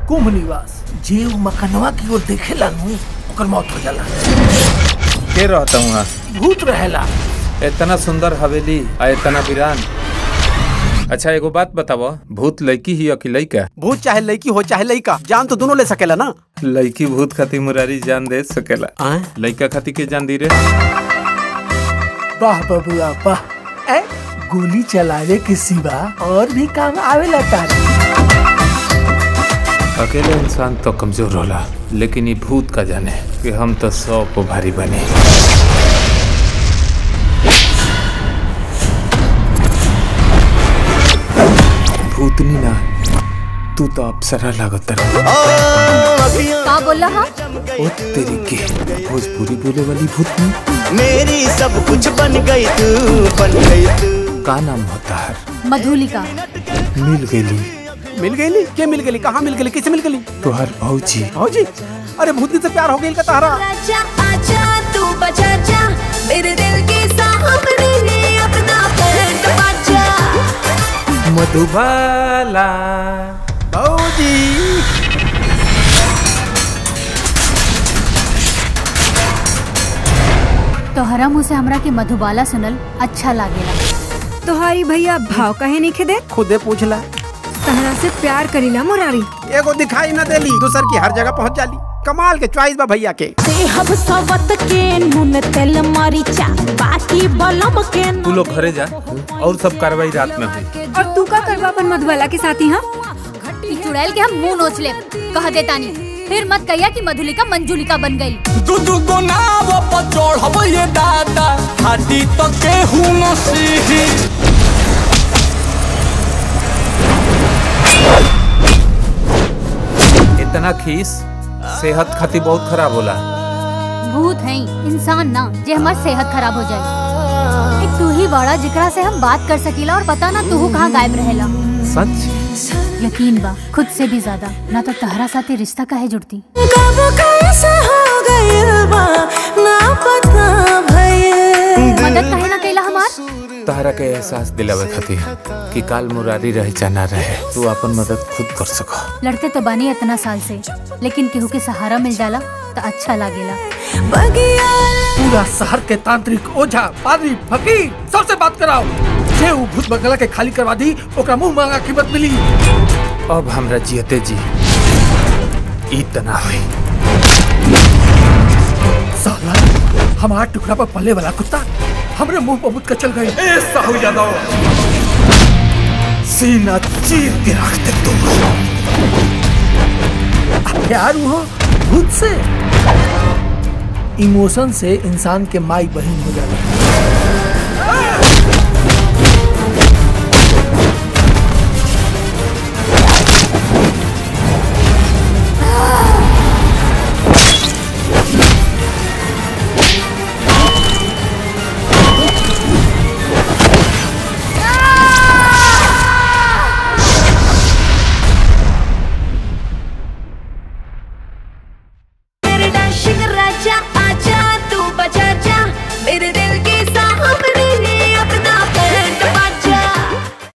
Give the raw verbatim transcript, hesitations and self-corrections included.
कुंभ निवास जे उ मकनवा की ओर देखेला नु ओकर मौत हो जाला। के रहता हूँ? भूत रहेला। इतना सुंदर हवेली आ इतना वीरान। अच्छा एगो बात बताओ, भूत लड़की ही कि लड़का? भूत चाहे लड़की हो चाहे लड़का, जान तो दोनों ले सकेला ना। लड़की भूत खातिर मुरारी जान दे सकेला, लड़का खातिर के जान दी रे? वाह बबुआ वाह, ए गोली चलावे के सिवा और भी काम आवेला तारे। अकेले इंसान तो कमजोर होला, लेकिन ये भूत का जाने कि हम तो सौ को भारी बने। भूतनी ना, तू तो अप्सरा लागत रहा। का बोल रहा? ओ तेरी के भोजपुरी बोले वाली भूतनी। मेरी सब कुछ बन गई तू, बन गई तू। का नाम होता है? मधुलिका। मिल गई। मिल गई? क्या मिल गई? कहाँ मिल गई? किसे मिल गई? तुहार भौजी। भौजी? अरे भूतनी से प्यार हो गई का तारा? आजा आजा तू बचा जा, मेरे दिल के सामने अपना पेट बचा। मधुबाला भौजी। तोहरा मुँह से हमरा के मधुबाला सुनल अच्छा लागेला। तोहारी भैया भाव कहे नहीं खेदे? खुदे पूछला। तहरा से प्यार करीला मुरारी। एगो दिखाई न देली, दूसर की हर जगह पहुंच जाली। कमाल के चॉइस बा भैया के। हम सवत के नून तेल मरीचा, बाकी बलम के। तू लोग घरे जा और सब कार्रवाई रात में हुई। और तू का करवा अपन मधुबाला के साथी? हाँ चुड़ैल के हम मुंह नोच ले, कह देता नहीं। फिर मत कहिया कि मधुलिका मंजुलिका बन गई। दू दू गो नाव पर चढ़ब ये दादा, हाथी तो केहू न सीही। इतना खीस सेहत खातिर बहुत खराब होला। भूत है इंसान ना, जे हमार सेहत खराब हो जाए। एक तू ही बड़ा जिकरा से हम बात कर सकीला, और पता ना तू कहाँ गायब रहेला। सच? यकीन बा खुद से भी ज्यादा, ना तो तहरा साथे रिश्ता काहे जुड़ती। कब कैसे हो गइल बा ना पता भइल। मदद काहे ना कैला हमार? तहरा के एहसास दिलावे खातिर कि काल मुरारी रहे चाह रहे, तू अपन मदद खुद कर सको। लड़ते तो बानी इतना साल से, लेकिन केहू के सहारा मिल जाला तो अच्छा लागेला। पूरा शहर के तांत्रिक, ओझा, पादरी, फकीर सबसे बात कराओ। जे उ भूत बंगला के खाली करवा दी, ओकरा मुंह मांगा कीमत मिली। अब हमरा जियते जी इतना हुई। साला हमारा टुकड़ा पर पले वाला कुत्ता हमरे मुंह पर मुद कर चल गई। ए साहू यादव, सीना चीर के रख दे तुम। प्यार हो भूत से, इमोशन से इंसान के माई बहन हो जाता है।